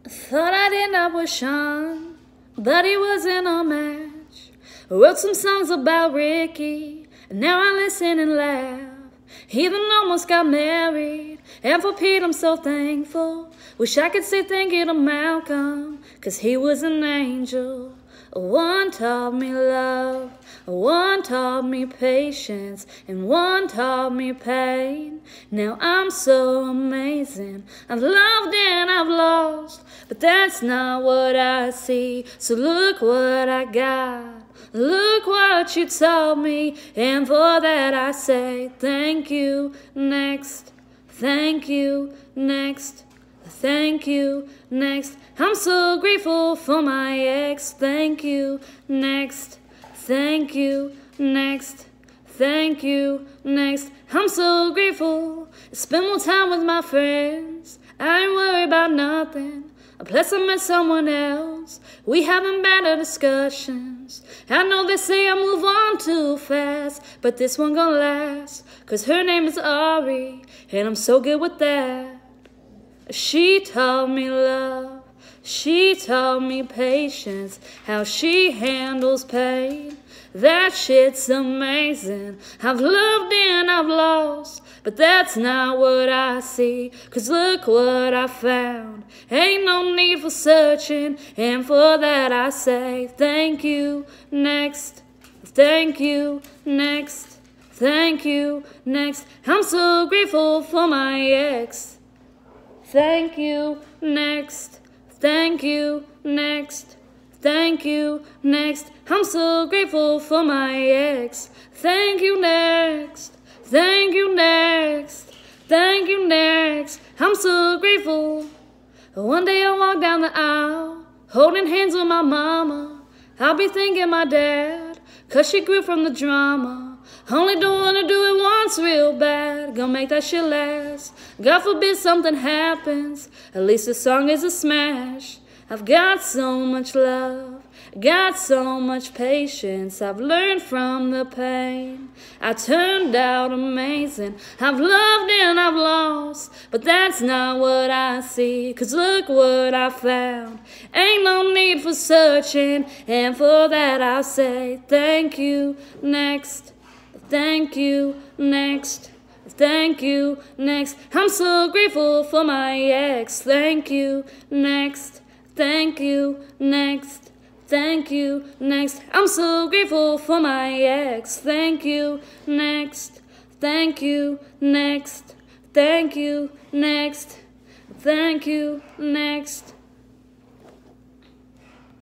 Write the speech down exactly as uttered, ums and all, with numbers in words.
Thought I'd end up with Sean, but he wasn't a match. Wrote some songs about Ricky, and now I listen and laugh. He even almost got married, and for Pete I'm so thankful. Wish I could say thank you to Malcolm, cause he was an angel. One taught me love, one taught me patience, and one taught me pain. Now I'm so amazing. I've loved and I've lost, but that's not what I see. So look what I got, look what you taught me, and for that I say thank you, next. Thank you, next. Thank you, next. I'm so grateful for my ex. Thank you, next. Thank you, next. Thank you, next. I'm so grateful. Spend more time with my friends. I ain't worried about nothing. Plus I met someone else. We having better discussions. I know they say I move on too fast, but this one gonna last, cause her name is Ari, and I'm so good with that. She taught me love, she taught me patience, how she handles pain. That shit's amazing. I've loved and I've lost, but that's not what I see. Cause look what I found. Ain't no need for searching, and for that I say thank you, next. Thank you, next. Thank you, next. I'm so grateful for my ex. Thank you, next. Thank you, next. Thank you, next. I'm so grateful for my ex. Thank you, next. Thank you, next. Thank you, next. I'm so grateful. One day I walk down the aisle, holding hands with my mama. I'll be thinking my dad, cause she grew from the drama. Only don't wanna do it once real bad, gonna make that shit last. God forbid something happens, at least the song is a smash. I've got so much love, got so much patience. I've learned from the pain. I turned out amazing. I've loved and I've lost, but that's not what I see. Cause look what I found. Ain't no need for searching, and for that I'll say thank you, next. Thank you, next. Thank you, next. I'm so grateful for my ex. Thank you, next. Thank you, next. Thank you, next. I'm so grateful for my ex. Thank you, next. Thank you, next. Thank you, next. Thank you, next.